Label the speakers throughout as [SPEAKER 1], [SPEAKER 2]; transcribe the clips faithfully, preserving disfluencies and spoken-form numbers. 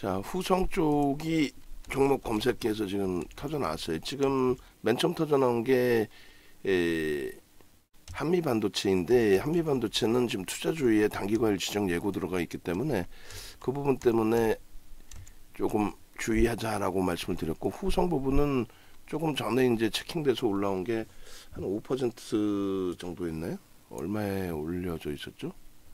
[SPEAKER 1] 자, 후성 쪽이 종목 검색해서 지금 터져 나왔어요. 지금 맨 처음 터져 나온 게 에, 한미 반도체인데, 한미 반도체는 지금 투자주의에 단기과열 지정 예고 들어가 있기 때문에 그 부분 때문에 조금 주의하자라고 말씀을 드렸고, 후성 부분은 조금 전에 이제 체킹돼서 올라온 게 한 오 퍼센트 정도였나요? 얼마에 올려져 있었죠?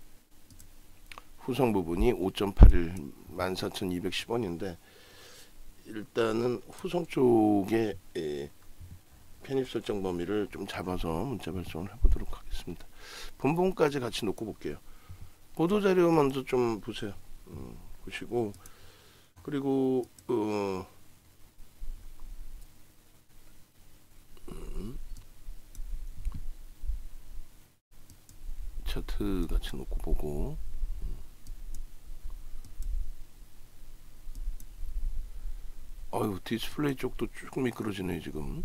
[SPEAKER 1] 후성 부분이 오 점 팔일 만 사천이백십 원인데, 일단은 후성 쪽에 에, 편입 설정 범위를 좀 잡아서 문자 발송을 해보도록 하겠습니다. 본봉까지 같이 놓고 볼게요. 보도자료 먼저 좀 보세요. 음, 보시고, 그리고 어, 음, 차트 같이 놓고 보고, 어휴, 디스플레이 쪽도 쭉 미끄러지네 지금.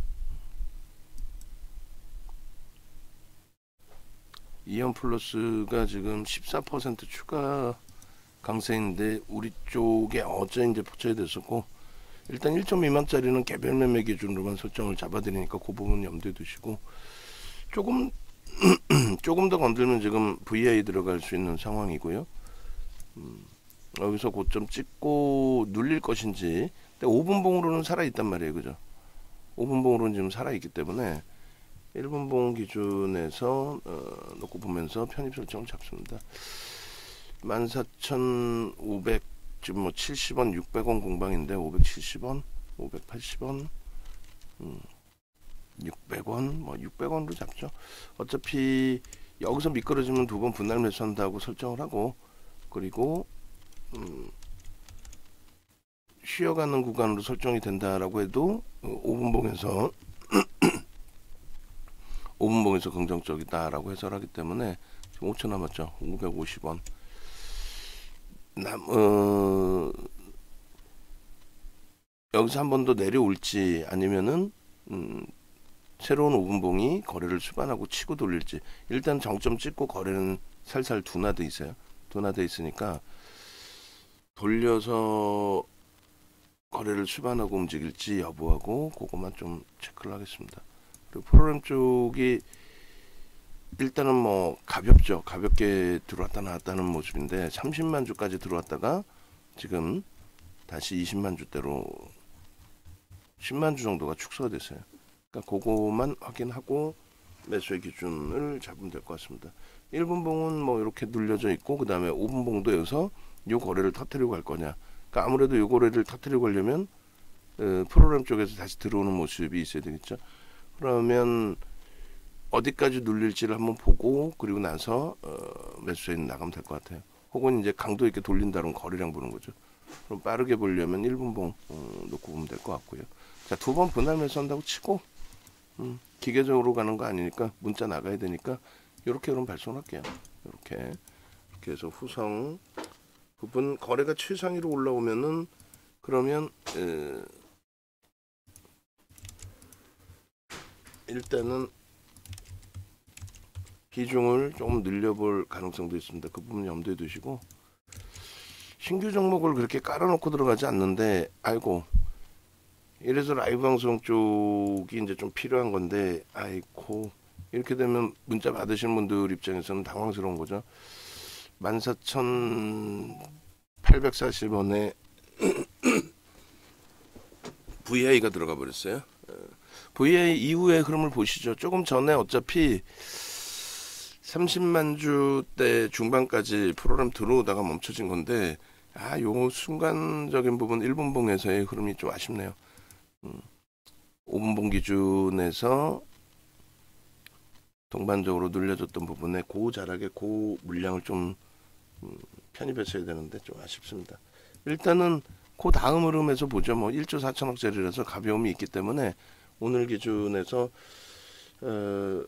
[SPEAKER 1] 이온 플러스가 지금 십사 퍼센트 추가 강세인데, 우리 쪽에 어제 이제 포착이 됐었고, 일단 일 점 미만짜리는 개별 매매 기준으로만 설정을 잡아드리니까 그 부분 염두에 두시고, 조금 조금 더 건들면 지금 브이아이 들어갈 수 있는 상황이고요. 음, 여기서 고점 찍고 눌릴 것인지. 근데 오 분 봉으로는 살아있단 말이에요, 그죠? 오 분 봉으로는 지금 살아있기 때문에 일 분 봉 기준에서 어, 놓고 보면서 편입 설정을 잡습니다. 만 사천오백, 지금 뭐 칠십 원, 육백 원 공방인데 오백칠십 원, 오백팔십 원, 음, 육백 원, 뭐 육백 원으로 잡죠. 어차피 여기서 미끄러지면 두 번 분할 매수한다고 설정을 하고, 그리고 음, 쉬어가는 구간으로 설정이 된다라고 해도 오 분 봉에서 오 분 봉에서 긍정적이다라고 해설하기 때문에 지금 오 초 남았죠. 오백오십 원. 남, 어, 여기서 한 번 더 내려올지, 아니면은 음, 새로운 오 분 봉이 거래를 수반하고 치고 돌릴지. 일단 정점 찍고 거래는 살살 둔화돼 있어요. 둔화돼 있으니까 돌려서 거래를 수반하고 움직일지 여부하고 그것만 좀 체크를 하겠습니다. 그리고 프로그램 쪽이 일단은 뭐 가볍죠. 가볍게 들어왔다 나왔다는 모습인데, 삼십만 주까지 들어왔다가 지금 다시 이십만 주대로 십만 주 정도가 축소가 됐어요. 그러니까 그거만 확인하고 매수의 기준을 잡으면 될 것 같습니다. 일 분 봉은 뭐 이렇게 눌려져 있고, 그 다음에 오 분 봉도 여기서 이 거래를 터뜨리고 갈 거냐. 그러니까 아무래도 이 거래를 터뜨리고 가려면 어, 프로그램 쪽에서 다시 들어오는 모습이 있어야 되겠죠. 그러면 어디까지 눌릴지를 한번 보고, 그리고 나서 어, 매수에 나가면 될 것 같아요. 혹은 이제 강도 있게 돌린다는 거래량 보는 거죠. 그럼 빠르게 보려면 일 분 봉 어, 놓고 보면 될 것 같고요. 자, 두 번 분할 매수한다고 치고, 음, 기계적으로 가는 거 아니니까 문자 나가야 되니까 이렇게 그럼 발송할게요. 이렇게 이렇게 해서 후성 부분 거래가 최상위로 올라오면은, 그러면 에, 일단은 비중을 조금 늘려볼 가능성도 있습니다. 그 부분 염두에 두시고, 신규 종목을 그렇게 깔아놓고 들어가지 않는데, 아이고, 이래서 라이브 방송 쪽이 이제 좀 필요한 건데, 아이고, 이렇게 되면 문자 받으신 분들 입장에서는 당황스러운 거죠. 만 사천팔백사십 원에 브이아이가 들어가 버렸어요. 브이아이 이후의 흐름을 보시죠. 조금 전에 어차피 삼십만 주대 중반까지 프로그램 들어오다가 멈춰진 건데, 아, 요 순간적인 부분 일 분 봉에서의 흐름이 좀 아쉽네요. 음, 오 분 봉 기준에서 동반적으로 눌려졌던 부분에 고 자락에 고 물량을 좀 음, 편입했어야 되는데 좀 아쉽습니다. 일단은 그 다음 흐름에서 보죠. 뭐 일 조 사천억짜리라서 가벼움이 있기 때문에 오늘 기준에서 어,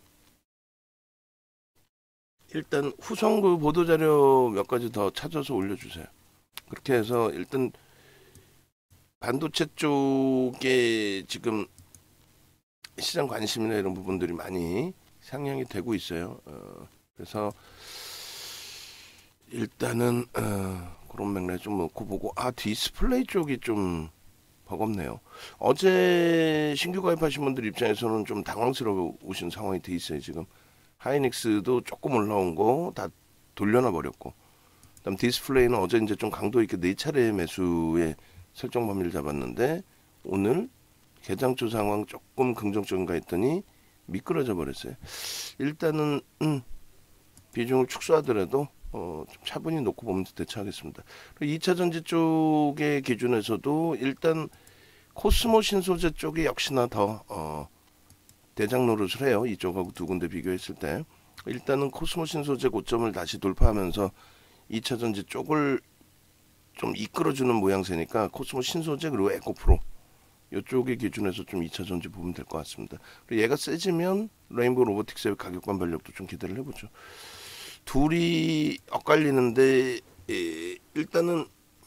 [SPEAKER 1] 일단 후성그 보도자료 몇 가지 더 찾아서 올려주세요. 그렇게 해서 일단 반도체 쪽에 지금 시장 관심이나 이런 부분들이 많이 상향이 되고 있어요. 어, 그래서 일단은 어, 그런 맥락에 좀 놓고 보고, 아 디스플레이 쪽이 좀 버겁네요. 어제 신규 가입하신 분들 입장에서는 좀 당황스러우신 상황이 돼 있어요. 지금 하이닉스도 조금 올라온 거 다 돌려놔 버렸고, 그다음 디스플레이는 어제 이제 좀 강도 있게 네 차례 매수에 설정 범위를 잡았는데 오늘 개장초 상황 조금 긍정적인가 했더니 미끄러져 버렸어요. 일단은 음, 비중을 축소하더라도 어, 좀 차분히 놓고 보면 대처하겠습니다. 이 차 전지 쪽의 기준에서도 일단 코스모 신소재 쪽이 역시나 더 어, 대장 노릇을 해요. 이쪽하고 두 군데 비교했을 때 일단은 코스모 신소재 고점을 다시 돌파하면서 이 차 전지 쪽을 좀 이끌어주는 모양새니까 코스모 신소재 그리고 에코프로 이쪽의 기준에서 좀 이 차 전지 보면 될 것 같습니다. 그리고 얘가 세지면 레인보우 로보틱스의 가격 반발력도 좀 기대를 해보죠. 둘이 엇갈리는데 에, 일단은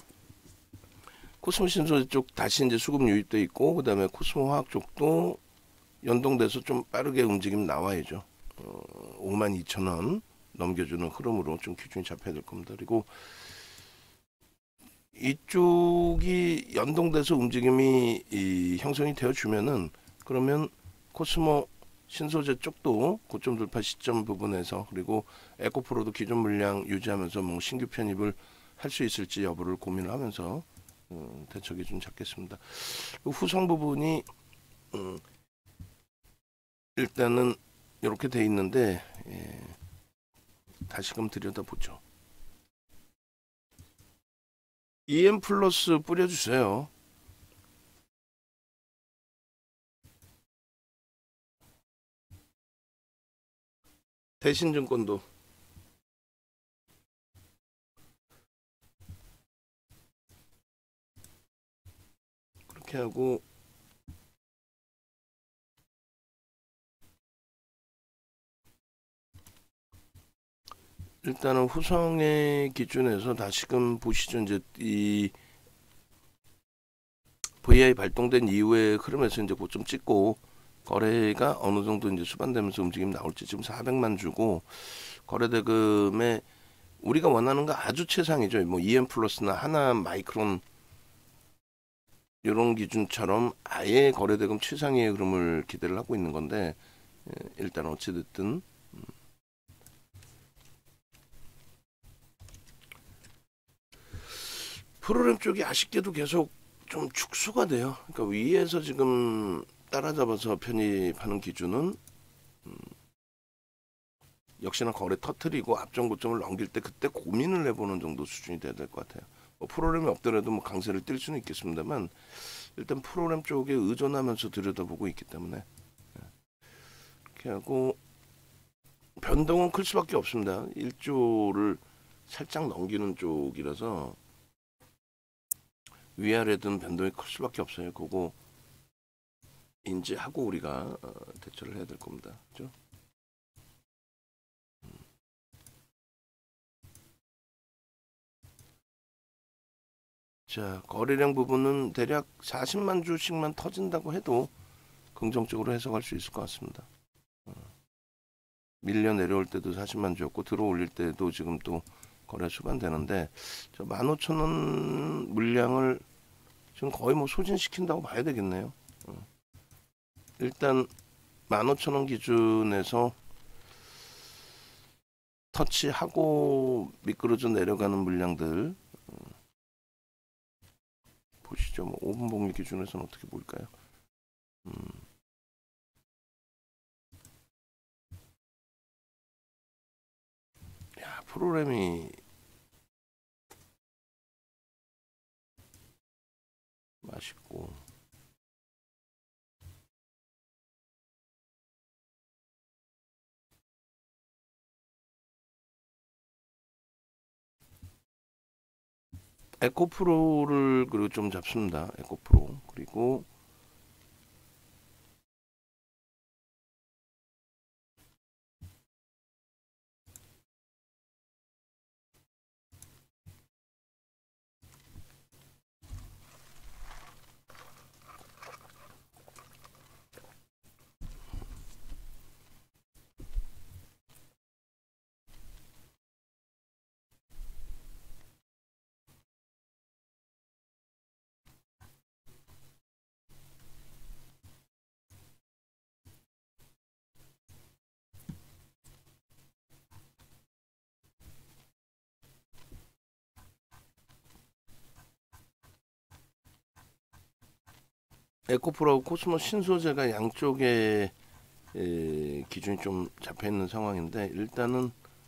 [SPEAKER 1] 코스모 신소재 쪽 다시 이제 수급 유입돼 있고 그 다음에 코스모 화학 쪽도 연동돼서 좀 빠르게 움직임 나와야죠. 어, 오만 이천 원 넘겨주는 흐름으로 좀 기준이 잡혀야 될 겁니다. 그리고 이쪽이 연동돼서 움직임이 이 형성이 되어 주면은 그러면 코스모 신소재 쪽도 고점 돌파 시점 부분에서 그리고 에코프로도 기존 물량 유지하면서 뭐 신규 편입을 할 수 있을지 여부를 고민을 하면서 음, 대처 기준 잡겠습니다. 후성 부분이 음, 일단은 이렇게 돼 있는데 예, 다시금 들여다보죠. 이엠 플러스 뿌려주세요. 대신증권도 그렇게 하고 일단은 후성의 기준에서 다시금 보시죠. 이제 이 브이아이 발동된 이후에 흐름에서 이제 고점 찍고 거래가 어느 정도 이제 수반되면서 움직임 나올지 지금 사백만 주고 거래대금에 우리가 원하는 거 아주 최상이죠. 뭐 이엠 플러스나 하나 마이크론 이런 기준처럼 아예 거래대금 최상의 흐름을 기대를 하고 있는 건데 일단 어찌됐든 프로그램 쪽이 아쉽게도 계속 좀 축소가 돼요. 그러니까 위에서 지금 따라잡아서 편입하는 기준은 음, 역시나 거래 터트리고 앞전 고점을 넘길 때 그때 고민을 해보는 정도 수준이 돼야 될 것 같아요. 뭐 프로그램이 없더라도 뭐 강세를 띨 수는 있겠습니다만 일단 프로그램 쪽에 의존하면서 들여다보고 있기 때문에 이렇게 하고 변동은 클 수밖에 없습니다. 일 조를 살짝 넘기는 쪽이라서 위아래든 변동이 클 수밖에 없어요. 그거 인지하고 우리가 어, 대처를 해야 될 겁니다. 그죠? 자, 거래량 부분은 대략 사십만 주씩만 터진다고 해도 긍정적으로 해석할 수 있을 것 같습니다. 어, 밀려 내려올 때도 사십만 주였고 들어올릴 때도 지금 또 거래 수반되는데 저 만 오천 원 물량을 지금 거의 뭐 소진시킨다고 봐야 되겠네요. 어. 일단 만 오천 원 기준에서 터치하고 미끄러져 내려가는 물량들 보시죠. 뭐 오 분 봉리 기준에서는 어떻게 보일까요? 음. 야, 프로그램이 맛있고 에코프로를 그리고 좀 잡습니다. 에코프로 그리고 에코프로하고 코스모 신소재가 양쪽에 에, 기준이 좀 잡혀 있는 상황인데, 일단은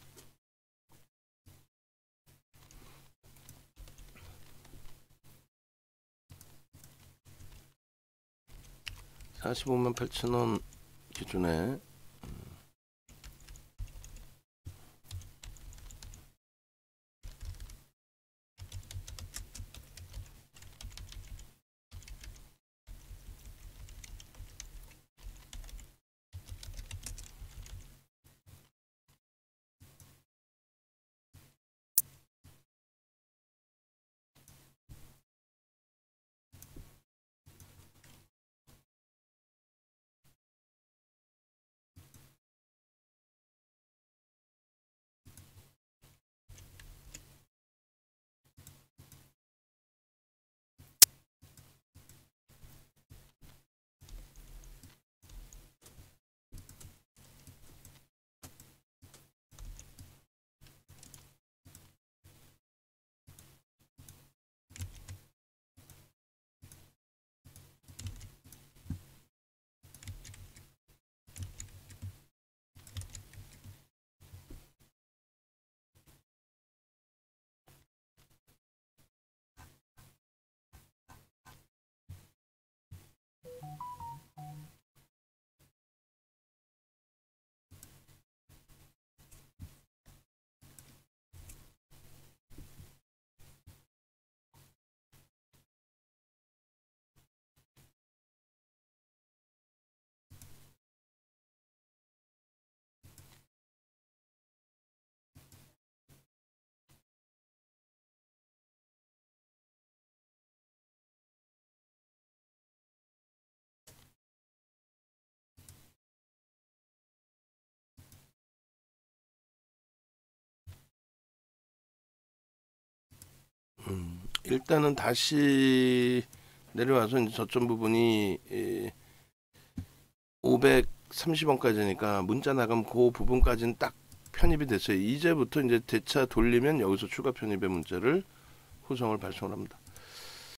[SPEAKER 1] 사십오만 팔천 원 기준에 음, 일단은 다시 내려와서 이제 저점 부분이 에, 오백삼십 원까지니까 문자 나가면 그 부분까지는 딱 편입이 됐어요. 이제부터 이제 대차 돌리면 여기서 추가 편입의 문자를 후성을 발송을 합니다.